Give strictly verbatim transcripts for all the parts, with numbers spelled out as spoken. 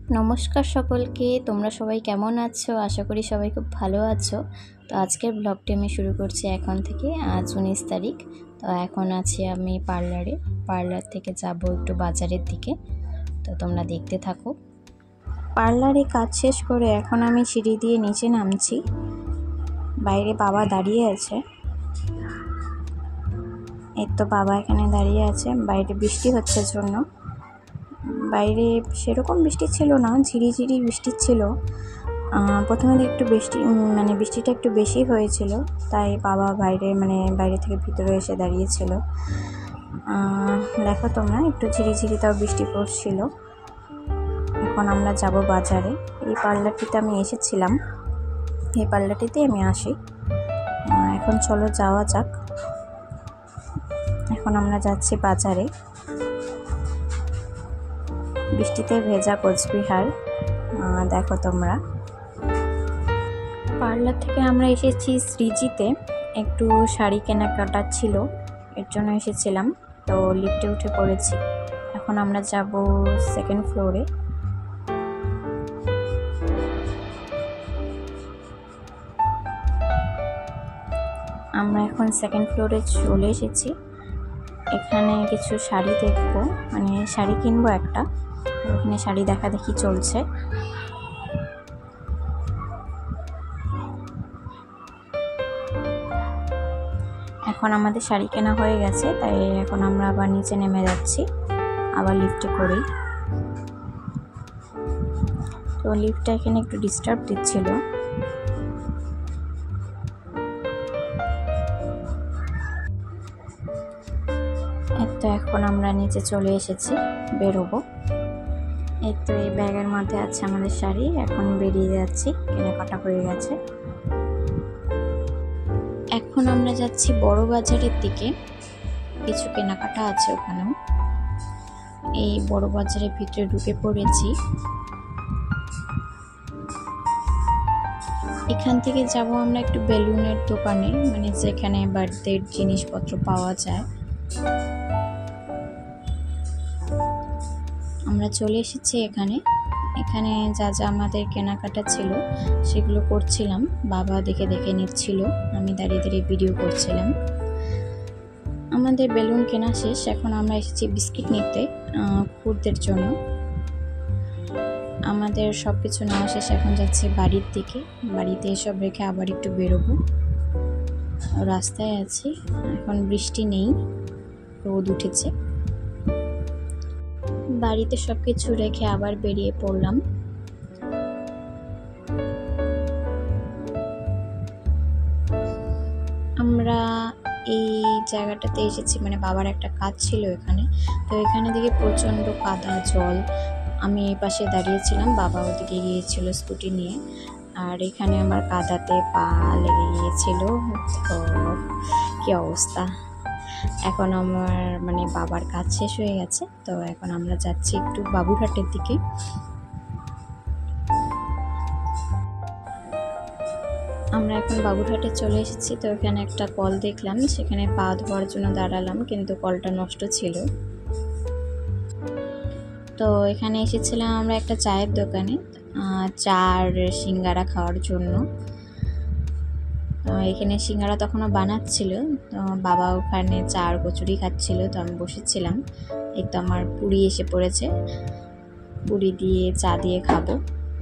নমস্কার সকলকে, তোমরা সবাই কেমন আছো? আশা করি সবাই খুব ভালো আছো। তো আজকের ব্লগটি আমি শুরু করছি এখন থেকে। আজ উনিশ তারিখ। তো এখন আছি আমি পার্লারে। পার্লার থেকে যাব একটু বাজারের দিকে। তো তোমরা দেখতে থাকো। পার্লারে কাজ শেষ করে এখন আমি সিঁড়ি দিয়ে নিচে নামছি। বাইরে বাবা দাঁড়িয়ে আছে। এই তো বাবা এখানে দাঁড়িয়ে আছে। বাইরে বৃষ্টি হচ্ছে জন্য। বাইরে সেরকম বৃষ্টি ছিল না, ঝিরিঝিরি বৃষ্টি ছিল। প্রথমে একটু বৃষ্টি মানে বৃষ্টিটা একটু বেশি হয়েছিল, তাই বাবা বাইরে মানে বাইরে থেকে ভিতরে এসে দাঁড়িয়েছিল। দেখো তোমরা, একটু ঝিরিঝিরি তাও বৃষ্টি পড়ছিল। এখন আমরা যাব বাজারে। এই পার্লারটিতে আমি এসেছিলাম, এই পার্লারটিতেই আমি আসি। এখন চলো যাওয়া যাক। এখন আমরা যাচ্ছি বাজারে। বৃষ্টিতে ভেজা কোচবিহার, দেখো তোমরা। পার্লার থেকে আমরা এসেছি সৃজিতে, একটু শাড়ি কেনাকাটা ছিল, এর জন্য এসেছিলাম। তো লিফটে উঠে পড়েছি। এখন আমরা যাব সেকেন্ড ফ্লোরে। আমরা এখন সেকেন্ড ফ্লোরে চলে এসেছি। এখানে কিছু শাড়ি দেখবো, মানে শাড়ি কিনবো একটা। ওখানে শাড়ি দেখা দেখি চলছে। এখন আমাদের শাড়ি কেনা হয়ে গেছে, তাই এখন আমরা আবার নিচে নেমে যাচ্ছি, আবার লিফটে করেই। তো লিফটটা এখানে একটু ডিস্টার্ব দিচ্ছিল। তো এখন আমরা নিচে চলে এসেছি, বেরোবো। এই তো এই ব্যাগের মধ্যে আছে আমাদের শাড়ি। এখন বেরিয়ে যাচ্ছি, কেনাকাটা হয়ে গেছে। এখন আমরা যাচ্ছি বড় বাজারের দিকে, কিছু কেনাকাটা আছে ওখানেও। এই বড় বাজারের ভিতরে ঢুকে পড়েছি। এখান থেকে যাব আমরা একটু বেলুনের দোকানে, মানে যেখানে বার্থডের জিনিসপত্র পাওয়া যায়। আমরা চলে এসেছি এখানে। এখানে যা যা আমাদের কেনাকাটা ছিল সেগুলো করছিলাম। বাবা দেখে দেখে নিচ্ছিল, আমি দাঁড়িয়ে দাঁড়িয়ে ভিডিও করছিলাম। আমাদের বেলুন কেনা শেষ। এখন আমরা এসেছি বিস্কিট নিতে কুকুরদের জন্য। আমাদের সব কিছু নেওয়া শেষ। এখন যাচ্ছি বাড়ির দিকে। বাড়িতে এসব রেখে আবার একটু বেরোবো। রাস্তায় আছি। এখন বৃষ্টি নেই, রোদ উঠেছে। বাড়িতে সব কিছু রেখে আবার বেরিয়ে পড়লাম। আমরা এই জায়গাটাতে এসেছি, মানে বাবার একটা কাজ ছিল এখানে। তো এখানে দিকে প্রচণ্ড কাদা, জল। আমি এই পাশে দাঁড়িয়েছিলাম, বাবা ওদিকে গিয়েছিল স্কুটি নিয়ে। আর এখানে আমার কাদাতে পা লেগে গিয়েছিল। তো কি অবস্থা। এখন আমার মানে বাবার কাজ শেষ হয়ে গেছে। তো এখন আমরা যাচ্ছি একটু বাবুরহাটের দিকে। আমরা এখন বাবুরহাটে চলে এসেছি। তো এখানে একটা কল দেখলাম, সেখানে পা ধোয়ার জন্য দাঁড়ালাম, কিন্তু কলটা নষ্ট ছিল। তো এখানে এসেছিলাম আমরা একটা চায়ের দোকানে, চা আর সিঙ্গারা খাওয়ার জন্য। তো এখানে সিঙ্গারা তখনও বানাচ্ছিল। তো বাবা ওখানে চা আর কচুরি খাচ্ছিল। তো আমি বসেছিলাম। এই তো আমার পুরি এসে পড়েছে, পুরি দিয়ে চা দিয়ে খাবো।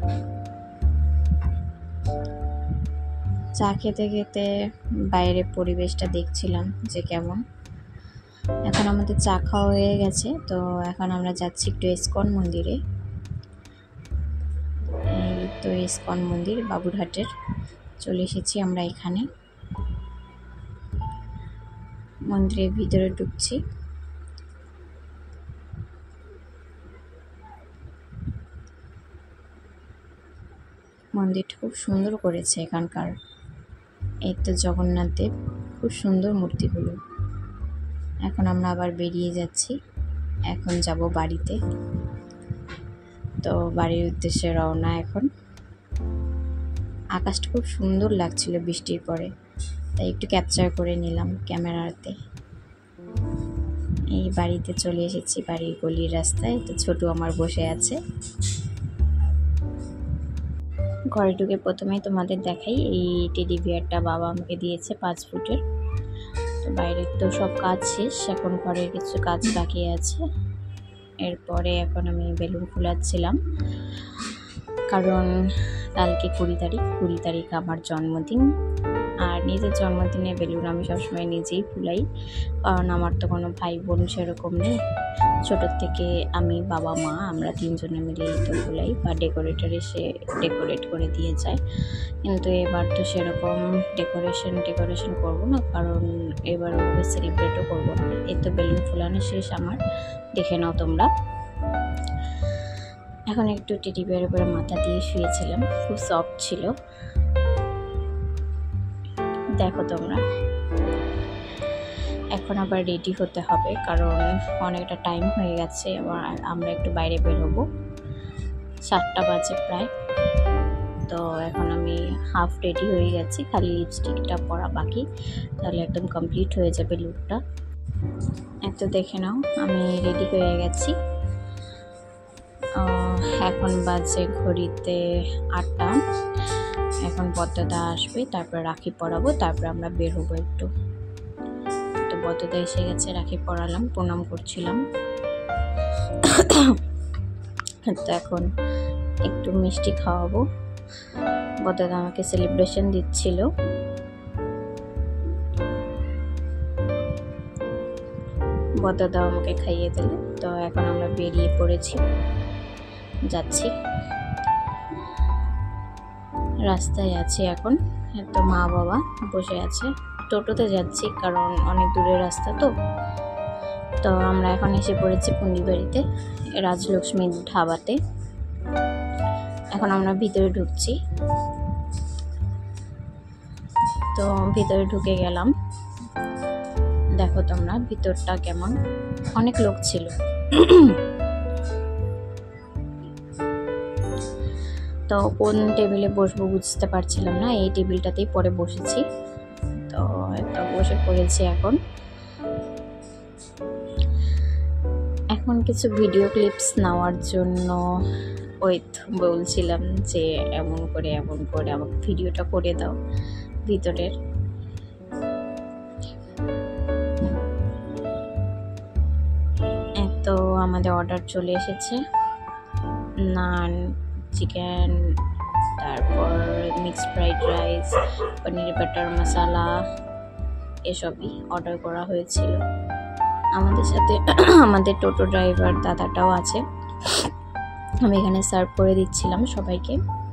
চা খেতে খেতে বাইরের পরিবেশটা দেখছিলাম যে কেমন। এখন আমাদের চা খাওয়া হয়ে গেছে। তো এখন আমরা যাচ্ছি একটু ইস্কন মন্দিরে। এই তো ইস্কন মন্দির বাবুরহাটের। চলে এসেছি আমরা এখানে। মন্দিরের ভিতরে ঢুকছি। মন্দিরটা খুব সুন্দর করেছে এখানকার। এই তো জগন্নাথ দেব, খুব সুন্দর মূর্তিগুলো। এখন আমরা আবার বেরিয়ে যাচ্ছি। এখন যাব বাড়িতে। তো বাড়ির উদ্দেশ্যে রওনা এখন। আকাশটা খুব সুন্দর লাগছিল বৃষ্টির পরে, তাই একটু ক্যাপচার করে নিলাম ক্যামেরাতে। এই বাড়িতে চলে এসেছি, বাড়ির গলির রাস্তায়। তো ছোটু আমার বসে আছে। ঘরে ঢুকে প্রথমেই তোমাদের দেখাই এই টেডি বিয়ারটা বাবা আমাকে দিয়েছে পাঁচ ফুটের। তো বাইরের তো সব কাজ শেষ, এখন ঘরের কিছু কাজ বাকি আছে। এরপরে এখন আমি বেলুন ফুলাচ্ছিলাম, কারণ কালকে কুড়ি তারিখ কুড়ি তারিখ আমার জন্মদিন। আর নিজের জন্মদিনে বেলুন আমি সবসময় নিজেই ফুলাই, কারণ আমার তো কোনো ভাই বোন সেরকম নেই। ছোটোর থেকে আমি, বাবা, মা আমরা তিনজনে মিলেই তো ফুলাই, বা ডেকোরেটর এসে ডেকোরেট করে দিয়ে যায়। কিন্তু এবার তো সেরকম ডেকোরেশন ডেকোরেশন করবো না, কারণ এবার ওভাবে সেলিব্রেটও করবো না। এই তো বেলুন ফুলানো শেষ আমার, দেখে নাও তোমরা। এখন একটু টেডি বিয়ারের উপরে মাথা দিয়ে শুয়েছিলাম, খুব সফট ছিল, দেখো তোমরা। এখন আবার রেডি হতে হবে, কারণ অনেকটা টাইম হয়ে গেছে, আবার আমরা একটু বাইরে বেরোবো, সাতটা বাজে প্রায়। তো এখন আমি হাফ রেডি হয়ে গেছি, খালি লিপস্টিকটা পরা বাকি, তাহলে একদম কমপ্লিট হয়ে যাবে লুকটা। এত দেখে নাও আমি রেডি হয়ে গেছি। এখন বাজে ঘড়িতে আটটা। এখন বদ্দাদা আসবে, তারপর রাখি পরাবো, তারপর আমরা বের হবো একটু। তো বদ্দাদা এসে গেছে, রাখি পরালাম, প্রণাম করছিলাম। তো এখন একটু মিষ্টি খাওয়াবো। বদ্দাদা আমাকে সেলিব্রেশন দিচ্ছিল। বদ্দাদা আমাকে খাইয়ে দিল। তো এখন আমরা বেরিয়ে পড়েছি, যাচ্ছি, রাস্তায় আছি এখন। তো মা বাবা বসে আছে, টোটোতে যাচ্ছি, কারণ অনেক দূরের রাস্তা তো। তো আমরা এখন এসে পড়েছি পুন্ডিবাড়িতে, রাজলক্ষ্মী ধাবাতে। এখন আমরা ভিতরে ঢুকছি। তো ভিতরে ঢুকে গেলাম, দেখো তোমরা ভিতরটা কেমন, অনেক লোক ছিল। তো কোন টেবিলে বসবো বুঝতে পারছিলাম না, এই টেবিলটাতেই পরে বসেছি। তো একটা বসে পড়েছি এখন। এখন কিছু ভিডিও ক্লিপস নেওয়ার জন্য ওই বলছিলাম যে এমন করে এমন করে আমাকে ভিডিওটা করে দাও ভিতরের। তো আমাদের অর্ডার চলে এসেছে, নান, চিকেন, তারপর mixed fried rice, paneer butter masala, এসবই অর্ডার করা হয়েছিল। আমাদের সাথে আমাদের টোটো ড্রাইভার দাদাটাও আছে। আমি এখানে সার্ভ করে দিচ্ছিলাম সবাইকে।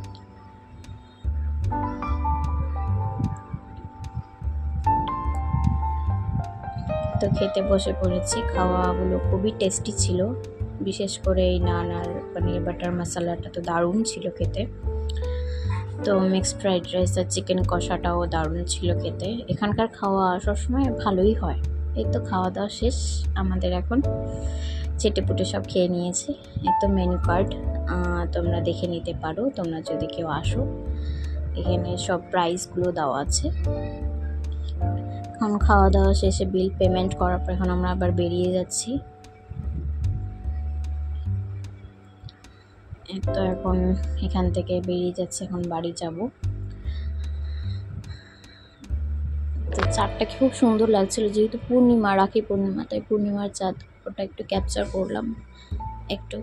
তো খেতে বসে পড়েছি, খাওয়াগুলো খুবই টেস্টি ছিল, বিশেষ করে এই নান আর পনির বাটার মশলাটা তো দারুণ ছিল খেতে। তো মিক্সড ফ্রাইড রাইস আর চিকেন কষাটাও দারুণ ছিল খেতে। এখানকার খাওয়া সবসময় ভালোই হয়। এই তো খাওয়া দাওয়া শেষ আমাদের, এখন চেটেপুটে সব খেয়ে নিয়েছি। এই তো মেনু কার্ড, তোমরা দেখে নিতে পারো তোমরা যদি কেউ আসো। এখানে সব প্রাইসগুলো দেওয়া আছে। এখন খাওয়া দাওয়া শেষে বিল পেমেন্ট করার পর এখন আমরা আবার বেরিয়ে যাচ্ছি। তো এখন এখান থেকে বেরিয়ে যাচ্ছে, এখন বাড়ি যাব। তো চাঁদটা খুব সুন্দর লাগছিল, যেহেতু পূর্ণিমা, রাখি পূর্ণিমা, তাই পূর্ণিমার চাঁদ, ওটা একটু ক্যাপচার করলাম একটু।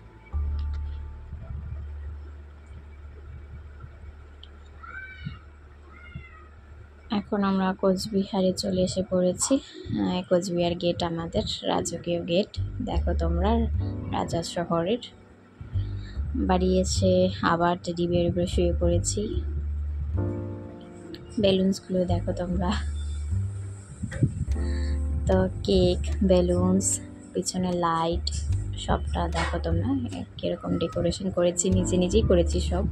এখন আমরা কোচবিহারে চলে এসে পড়েছি। কোচবিহার গেট আমাদের রাজকীয় গেট, দেখো তোমরা, রাজা শহরের। বাড়ি এসে আবার টেডি বিয়ারের উপরে শুয়ে পড়েছি। বেলুনসগুলো দেখো তোমরা, তো কেক, বেলুনস, পিছনে লাইট, সবটা দেখো তোমরা কিরকম ডেকোরেশন করেছি, নিজে নিজেই করেছি সব।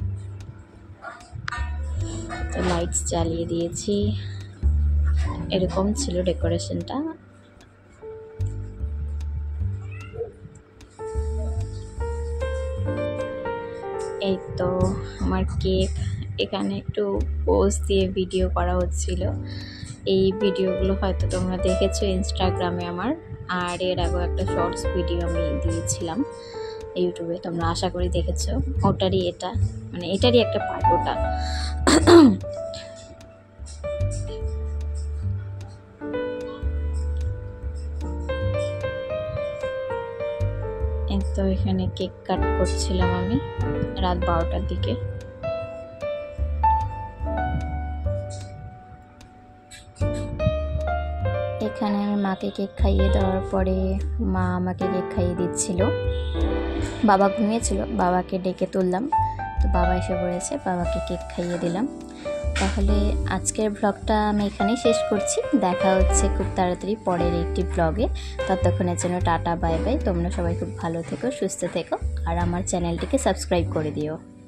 তো লাইটস জ্বালিয়ে দিয়েছি, এরকম ছিল ডেকোরেশনটা। এই তো আমার কেক, এখানে একটু পোজ দিয়ে ভিডিও করা হচ্ছিল। এই ভিডিওগুলো হয়তো তোমরা দেখেছো ইনস্টাগ্রামে আমার, আর এর আগেও একটা শর্টস ভিডিও আমি দিয়েছিলাম। ইউটিউবে, তোমরা আশা করি দেখেছো। ওটারই এটা, মানে এটারই একটা পার্ট ওটা। তো এখানে কেক কাট করছিলাম আমি রাত বারোটার দিকে। এখানে আমি মাকে কেক খাইয়ে দেওয়ার পরে মা আমাকে কেক খাইয়ে দিচ্ছিল। বাবা ঘুমিয়েছিল, বাবাকে ডেকে তুললাম, তো বাবা এসে পড়েছে, বাবাকে কেক খাইয়ে দিলাম। তাহলে আজকের ব্লগটা আমি এখানেই শেষ করছি। দেখা হচ্ছে খুব তাড়াতাড়ি পরের একটি ব্লগে। ততক্ষণের জন্য টাটা বাই বাই। তোমরা সবাই খুব ভালো থেকো, সুস্থ থেকো, আর আমার চ্যানেলটিকে সাবস্ক্রাইব করে দিও।